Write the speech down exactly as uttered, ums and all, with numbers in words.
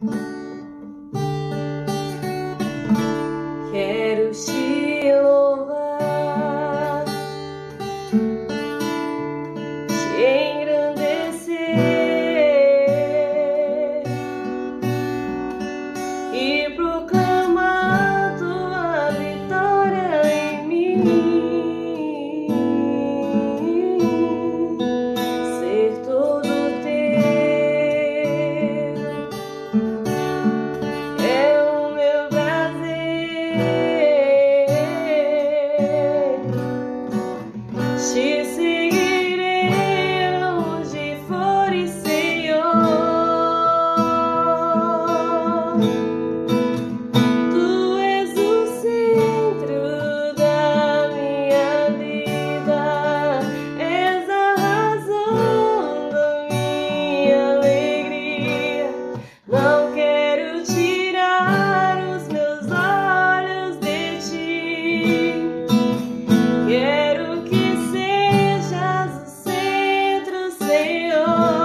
Quero te louvar, te engrandecer e proclamar tua vitória em mim, ser todo teu é o meu prazer, te seguirei onde fores, Senhor. Tu és o centro da minha vida, és a razão da minha alegria. Não quero tirar os meus olhos de ti, quero que sejas o centro, Senhor.